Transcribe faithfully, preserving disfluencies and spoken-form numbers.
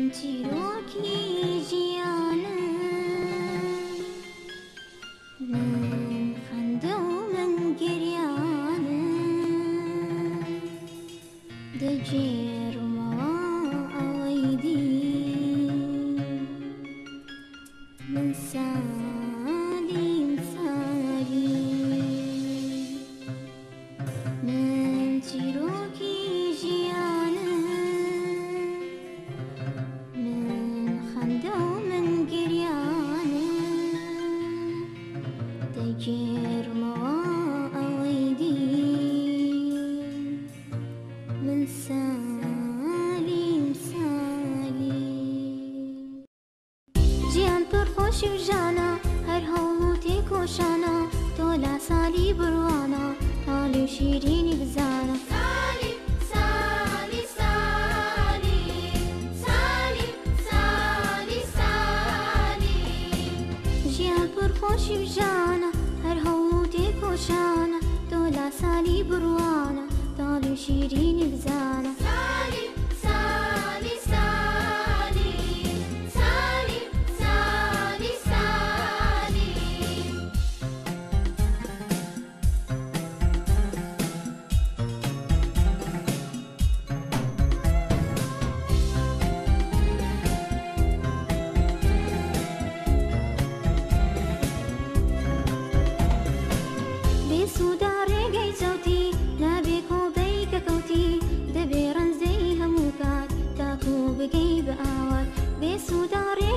چیرۆکی ژیانم من خەندە و من گریانم دەجێڕمەوە ئەوەی دی من سالیم سالیم من چیرۆکی ژیانم من خەندە و من گریانم دەگێڕمەوە ئەوەی دی من سالیم سالیم گیان پڕخۆشی و ژانە هەر هەوڵ و تێکۆشانە تۆ لا سالی بڕوانە تاڵی و شیرینی بزانە سالی سالی سالی سالی سالی سالی ژیان پڕخۆشی و ژانە هەر هەوڵ و تێکۆشانە تۆ لا سالی بڕوانە تاڵی و شیرینی بزانە سالی سالی سالی سالی سالی سالی بێسوودا ڕێگەی چەوتی نابێ کۆڵدەی کە کەوتی دەبێ ڕەنزەی هەموو کات تاکو بگەی بە ئاوات بێسوودا ڕێ